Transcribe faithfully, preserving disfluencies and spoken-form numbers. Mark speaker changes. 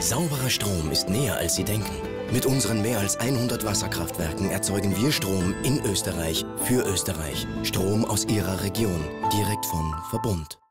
Speaker 1: Sauberer Strom ist näher, als Sie denken. Mit unseren mehr als hundert Wasserkraftwerken erzeugen wir Strom in Österreich für Österreich. Strom aus Ihrer Region, direkt von Verbund.